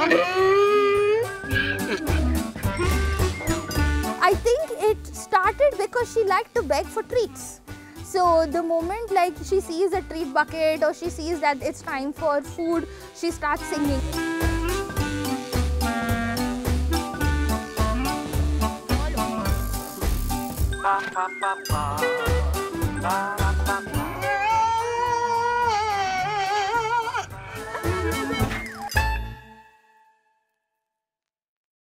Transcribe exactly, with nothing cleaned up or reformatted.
I think it started because she liked to beg for treats. So the moment like she sees a treat bucket or she sees that it's time for food, she starts singing. Ba, ba, ba, ba. Ba, ba.